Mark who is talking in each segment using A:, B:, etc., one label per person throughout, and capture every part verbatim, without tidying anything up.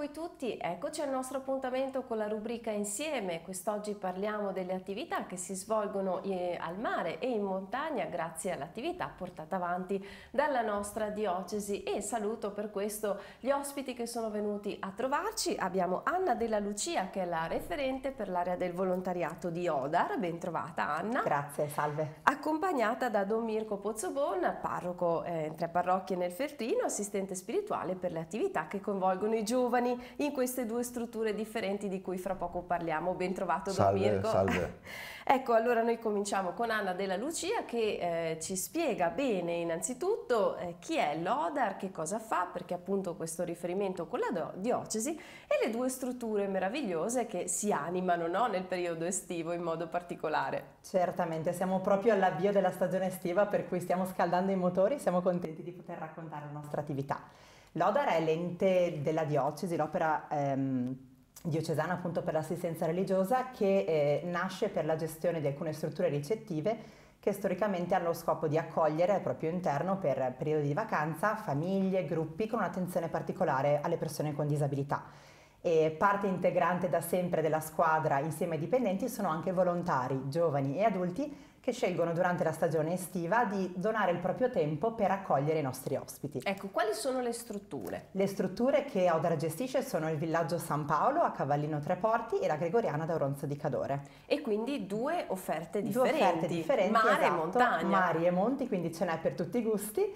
A: voi tutti, eccoci al nostro appuntamento con la rubrica Insieme. Quest'oggi parliamo delle attività che si svolgono eh, al mare e in montagna grazie all'attività portata avanti dalla nostra diocesi, e saluto per questo gli ospiti che sono venuti a trovarci. Abbiamo Anna Della Lucia, che è la referente per l'area del volontariato di Odar. Ben trovata Anna.
B: Grazie, salve.
A: Accompagnata da Don Mirko Pozzobon, parroco eh, in tre parrocchie nel Feltrino, assistente spirituale per le attività che coinvolgono i giovani in queste due strutture differenti di cui fra poco parliamo. Ben trovato Don
C: Salve,
A: Mirko.
C: salve.
A: Ecco, allora noi cominciamo con Anna Della Lucia, che eh, ci spiega bene innanzitutto eh, chi è l'Odar, che cosa fa, perché appunto questo riferimento con la diocesi, e le due strutture meravigliose che si animano, no, nel periodo estivo in modo particolare.
B: Certamente, siamo proprio all'avvio della stagione estiva, per cui stiamo scaldando i motori, siamo contenti di poter raccontare la nostra attività. L'Odar è l'ente della diocesi, l'opera ehm, diocesana appunto per l'assistenza religiosa, che eh, nasce per la gestione di alcune strutture ricettive che storicamente hanno lo scopo di accogliere al proprio interno, per periodi di vacanza, famiglie, gruppi con un'attenzione particolare alle persone con disabilità. E parte integrante da sempre della squadra insieme ai dipendenti sono anche volontari, giovani e adulti, che scelgono durante la stagione estiva di donare il proprio tempo per accogliere i nostri ospiti.
A: Ecco, quali sono le strutture?
B: Le strutture che Odar gestisce sono il villaggio San Paolo a Cavallino Tre Porti e la Gregoriana da Oronzo di Cadore.
A: E quindi due offerte
B: Due
A: differenti,
B: offerte differenti,
A: mare
B: esatto,
A: e montagna.
B: Mari e monti, quindi ce n'è per tutti i gusti.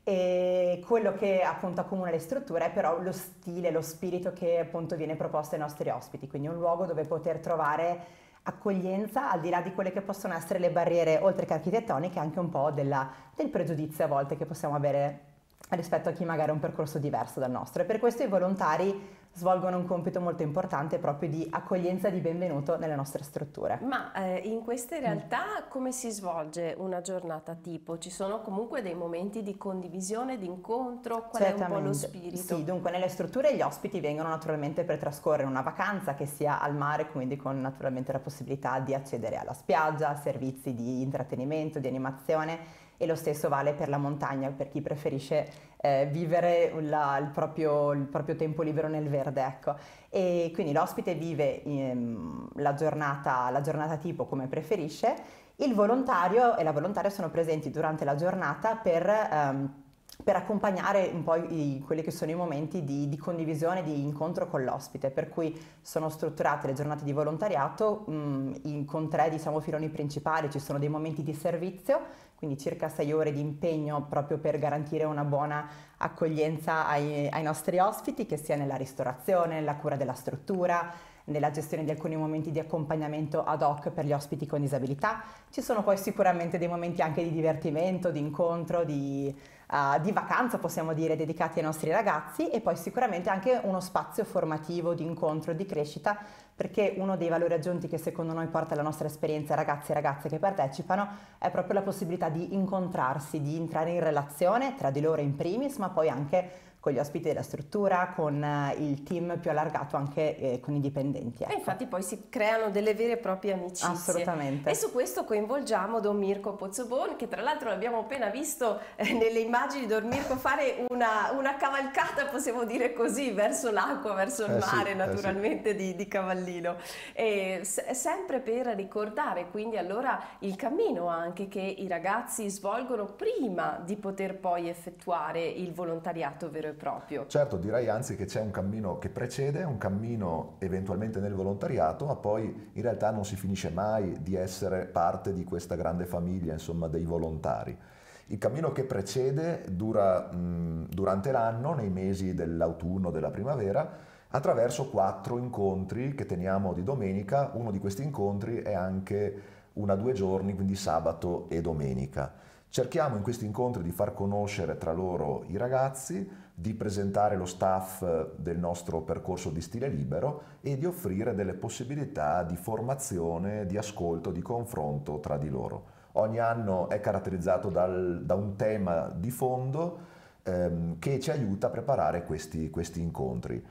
B: E quello che appunto accomuna le strutture è però lo stile, lo spirito che appunto viene proposto ai nostri ospiti, quindi un luogo dove poter trovare accoglienza al di là di quelle che possono essere le barriere, oltre che architettoniche, anche un po' della, del pregiudizio a volte che possiamo avere rispetto a chi magari ha un percorso diverso dal nostro. E per questo i volontari svolgono un compito molto importante proprio di accoglienza e di benvenuto nelle nostre strutture.
A: Ma eh, in queste realtà come si svolge una giornata tipo? Ci sono comunque dei momenti di condivisione, di incontro? Qual
B: Certamente.
A: è un po' lo spirito?
B: Sì, dunque nelle strutture gli ospiti vengono naturalmente per trascorrere una vacanza che sia al mare, quindi con naturalmente la possibilità di accedere alla spiaggia, servizi di intrattenimento, di animazione, e lo stesso vale per la montagna, per chi preferisce eh, vivere la, il, proprio, il proprio tempo libero nel verde, ecco. E quindi l'ospite vive ehm, la, giornata, la giornata tipo come preferisce. Il volontario e la volontaria sono presenti durante la giornata per, ehm, per accompagnare un po' i, quelli che sono i momenti di, di condivisione, di incontro con l'ospite, per cui sono strutturate le giornate di volontariato mh, in, con tre, diciamo, filoni principali. Ci sono dei momenti di servizio, quindi circa sei ore di impegno proprio per garantire una buona accoglienza ai, ai nostri ospiti, che sia nella ristorazione, nella cura della struttura, nella gestione di alcuni momenti di accompagnamento ad hoc per gli ospiti con disabilità. Ci sono poi sicuramente dei momenti anche di divertimento, di incontro, di, uh, di vacanza, possiamo dire, dedicati ai nostri ragazzi, e poi sicuramente anche uno spazio formativo, di incontro, di crescita, perché uno dei valori aggiunti che secondo noi porta la nostra esperienza, ragazzi e ragazze che partecipano, è proprio la possibilità di incontrarsi, di entrare in relazione tra di loro in primis, ma poi anche con gli ospiti della struttura, con uh, il team più allargato, anche eh, con i dipendenti. Ecco.
A: E infatti poi si creano delle vere e proprie amicizie.
B: Assolutamente.
A: E su questo coinvolgiamo Don Mirko Pozzobon, che tra l'altro l'abbiamo appena visto eh, nelle immagini, Don Mirko fare una, una cavalcata, possiamo dire così, verso l'acqua, verso il
C: eh
A: mare,
C: sì,
A: naturalmente,
C: eh sì.
A: di, di Cavallino. E se, sempre per ricordare quindi allora il cammino anche che i ragazzi svolgono prima di poter poi effettuare il volontariato vero e proprio.
C: Certo, direi anzi che c'è un cammino che precede, un cammino eventualmente nel volontariato, ma poi in realtà non si finisce mai di essere parte di questa grande famiglia, insomma, dei volontari. Il cammino che precede dura mh, durante l'anno, nei mesi dell'autunno, della primavera, attraverso quattro incontri che teniamo di domenica. Uno di questi incontri è anche una due giorni, quindi sabato e domenica. Cerchiamo in questi incontri di far conoscere tra loro i ragazzi, di presentare lo staff del nostro percorso di stile libero e di offrire delle possibilità di formazione, di ascolto, di confronto tra di loro. Ogni anno è caratterizzato dal, da un tema di fondo ehm, che ci aiuta a preparare questi, questi incontri.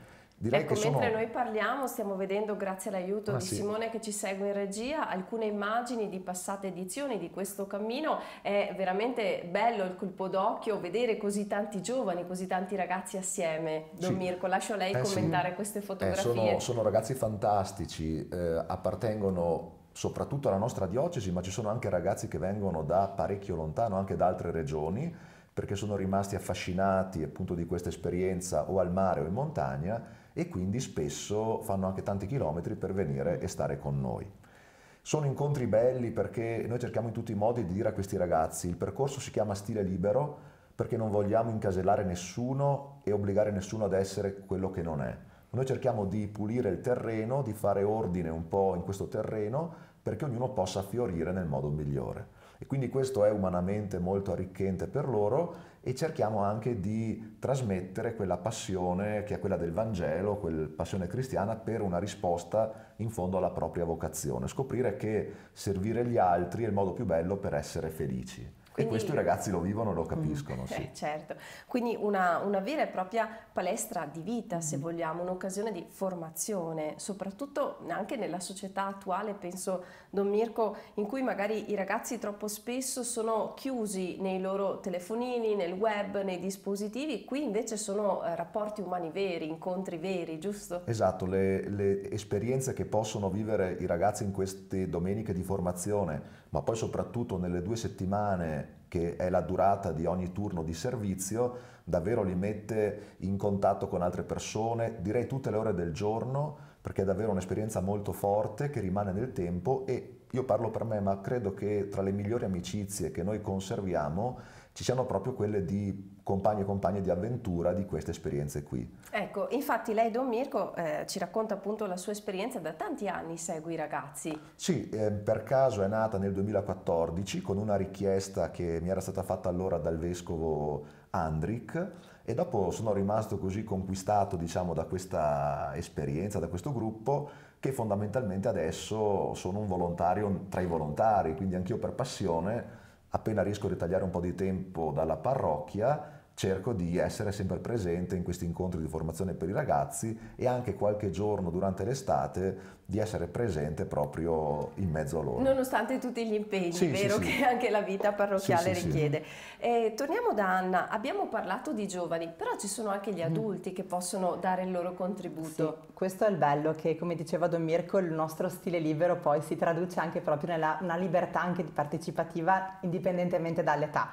C: Direi
A: ecco,
C: che
A: mentre
C: sono...
A: noi parliamo stiamo vedendo, grazie all'aiuto
C: Ah,
A: di
C: sì.
A: Simone che ci segue in regia, alcune immagini di passate edizioni di questo cammino. È veramente bello il colpo d'occhio vedere così tanti giovani, così tanti ragazzi assieme. Don
C: Sì.
A: Mirko, lascio a lei
C: Eh,
A: commentare
C: sì.
A: queste
C: Eh,
A: fotografie.
C: sono, sono ragazzi fantastici, eh, appartengono soprattutto alla nostra diocesi, ma ci sono anche ragazzi che vengono da parecchio lontano, anche da altre regioni, perché sono rimasti affascinati appunto di questa esperienza o al mare o in montagna e quindi spesso fanno anche tanti chilometri per venire e stare con noi. Sono incontri belli perché noi cerchiamo in tutti i modi di dire a questi ragazzi: il percorso si chiama stile libero perché non vogliamo incasellare nessuno e obbligare nessuno ad essere quello che non è. Noi cerchiamo di pulire il terreno, di fare ordine un po' in questo terreno perché ognuno possa fiorire nel modo migliore. E quindi questo è umanamente molto arricchente per loro e cerchiamo anche di trasmettere quella passione che è quella del Vangelo, quella passione cristiana per una risposta in fondo alla propria vocazione. Scoprire che servire gli altri è il modo più bello per essere felici.
A: Quindi,
C: e questo i ragazzi lo vivono e lo capiscono.
A: Mm,
C: sì.
A: eh, certo, quindi una, una vera e propria palestra di vita, se vogliamo, un'occasione di formazione, soprattutto anche nella società attuale, penso, Don Mirko, in cui magari i ragazzi troppo spesso sono chiusi nei loro telefonini, nel web, nei dispositivi. Qui invece sono eh, rapporti umani veri, incontri veri, giusto?
C: Esatto, le, le esperienze che possono vivere i ragazzi in queste domeniche di formazione, ma poi soprattutto nelle due settimane che è la durata di ogni turno di servizio, davvero li mette in contatto con altre persone, direi tutte le ore del giorno, perché è davvero un'esperienza molto forte che rimane nel tempo. E io parlo per me, ma credo che tra le migliori amicizie che noi conserviamo ci siano proprio quelle di compagni e compagne di avventura di queste esperienze qui.
A: Ecco, infatti lei, Don Mirko, eh, ci racconta appunto la sua esperienza, da tanti anni segue i ragazzi.
C: Sì, eh, per caso è nata nel duemilaquattordici con una richiesta che mi era stata fatta allora dal vescovo Andric, e dopo sono rimasto così conquistato, diciamo, da questa esperienza, da questo gruppo, che fondamentalmente adesso sono un volontario tra i volontari, quindi anch'io per passione, appena riesco a ritagliare un po' di tempo dalla parrocchia, cerco di essere sempre presente in questi incontri di formazione per i ragazzi e anche qualche giorno durante l'estate di essere presente proprio in mezzo a loro.
A: Nonostante tutti gli impegni,
C: sì,
A: vero,
C: sì,
A: che
C: sì.
A: anche la vita parrocchiale
C: sì, sì,
A: richiede. Sì. Eh, torniamo da Anna, abbiamo parlato di giovani, però ci sono anche gli adulti mm. che possono dare il loro contributo.
B: Sì, questo è il bello, che come diceva Don Mirko, il nostro stile libero poi si traduce anche proprio nella una libertà anche partecipativa indipendentemente dall'età.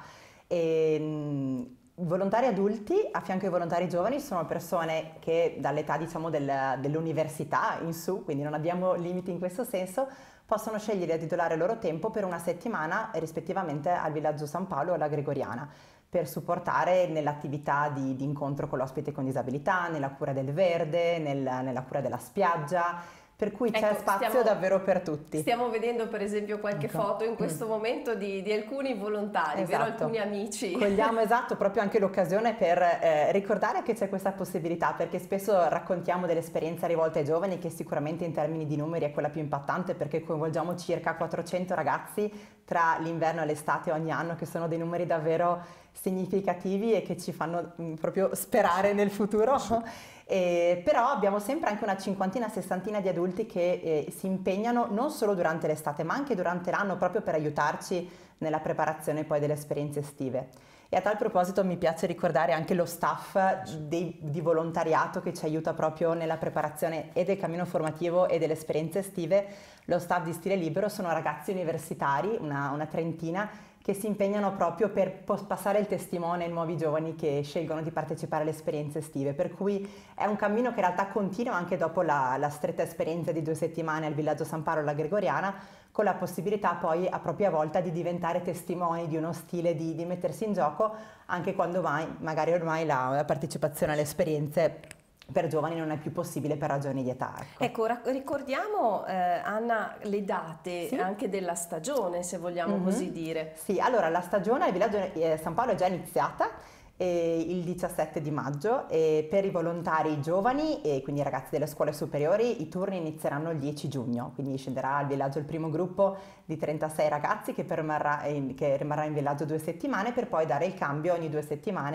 B: E, volontari adulti a fianco ai volontari giovani sono persone che dall'età, diciamo, del, dell'università in su, quindi non abbiamo limiti in questo senso, possono scegliere di titolare il loro tempo per una settimana rispettivamente al Villaggio San Paolo o alla Gregoriana, per supportare nell'attività di, di incontro con l'ospite con disabilità, nella cura del verde, nel, nella cura della spiaggia. Per cui c'è
A: ecco,
B: spazio
A: stiamo,
B: davvero per tutti.
A: Stiamo vedendo per esempio qualche ecco. foto in questo mm. momento di, di alcuni volontari,
B: esatto.
A: vero? Alcuni amici.
B: Cogliamo esatto proprio anche l'occasione per eh, ricordare che c'è questa possibilità, perché spesso raccontiamo dell'esperienza rivolta ai giovani, che sicuramente in termini di numeri è quella più impattante, perché coinvolgiamo circa quattrocento ragazzi tra l'inverno e l'estate ogni anno, che sono dei numeri davvero significativi e che ci fanno mh, proprio sperare nel futuro. Sì. Eh, però abbiamo sempre anche una cinquantina, sessantina di adulti che eh, si impegnano non solo durante l'estate ma anche durante l'anno, proprio per aiutarci nella preparazione poi delle esperienze estive. E a tal proposito mi piace ricordare anche lo staff dei, di volontariato che ci aiuta proprio nella preparazione e del cammino formativo e delle esperienze estive. Lo staff di Stile Libero sono ragazzi universitari, una, una trentina, che si impegnano proprio per passare il testimone ai nuovi giovani che scelgono di partecipare alle esperienze estive, per cui è un cammino che in realtà continua anche dopo la, la stretta esperienza di due settimane al Villaggio San Paolo alla Gregoriana, con la possibilità poi a propria volta di diventare testimoni di uno stile, di, di mettersi in gioco, anche quando mai, magari ormai la, la partecipazione alle esperienze per giovani non è più possibile per ragioni di età.
A: Ecco, ecco ricordiamo eh, Anna le date sì? anche della stagione, se vogliamo mm-hmm. così dire.
B: Sì, allora la stagione al Villaggio eh, San Paolo è già iniziata eh, il diciassette di maggio, e per i volontari giovani e quindi i ragazzi delle scuole superiori i turni inizieranno il dieci giugno, quindi scenderà al villaggio il primo gruppo di trentasei ragazzi che, permarrà in, che rimarrà in villaggio due settimane, per poi dare il cambio ogni due settimane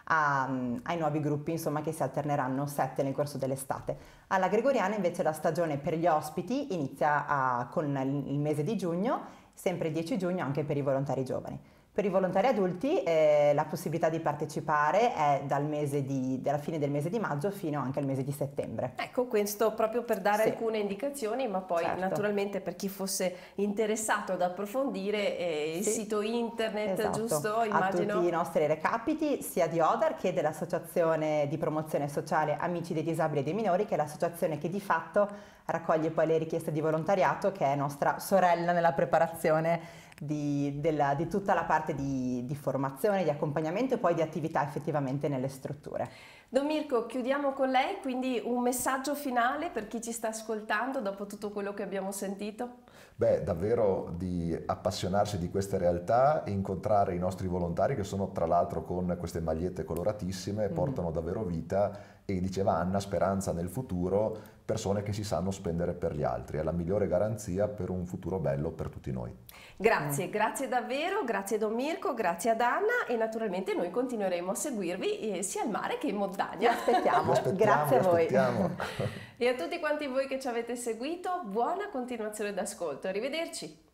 B: a, ai nuovi gruppi, insomma, che si alterneranno sette nel corso dell'estate. Alla Gregoriana invece la stagione per gli ospiti inizia a, con il mese di giugno, sempre il dieci giugno anche per i volontari giovani. Per i volontari adulti eh, la possibilità di partecipare è dal mese di, dalla fine del mese di maggio fino anche al mese di settembre.
A: Ecco, questo proprio per dare
B: Sì.
A: alcune indicazioni, ma poi
B: Certo.
A: naturalmente per chi fosse interessato ad approfondire eh, il
B: Sì.
A: sito internet,
B: Esatto.
A: giusto?
B: A tutti
A: Immagino.
B: i nostri recapiti, sia di Odar che dell'Associazione di Promozione Sociale Amici dei Disabili e dei Minori, che è l'associazione che di fatto raccoglie poi le richieste di volontariato, che è nostra sorella nella preparazione Di, della, di tutta la parte di, di formazione, di accompagnamento e poi di attività effettivamente nelle strutture.
A: Don Mirko, chiudiamo con lei, quindi un messaggio finale per chi ci sta ascoltando dopo tutto quello che abbiamo sentito?
C: Beh, davvero di appassionarsi di queste realtà e incontrare i nostri volontari, che sono tra l'altro con queste magliette coloratissime,
B: Mm.
C: portano davvero vita, e diceva Anna, speranza nel futuro, persone che si sanno spendere per gli altri, è la migliore garanzia per un futuro bello per tutti noi.
A: Grazie, grazie davvero, grazie Don Mirko, grazie ad Anna e naturalmente noi continueremo a seguirvi eh, sia al mare che in
B: Vi
A: montagna.
B: aspettiamo,
C: Vi aspettiamo,
B: grazie
C: vi
B: a voi.
C: aspettiamo.
A: E a tutti quanti voi che ci avete seguito, buona continuazione d'ascolto, arrivederci!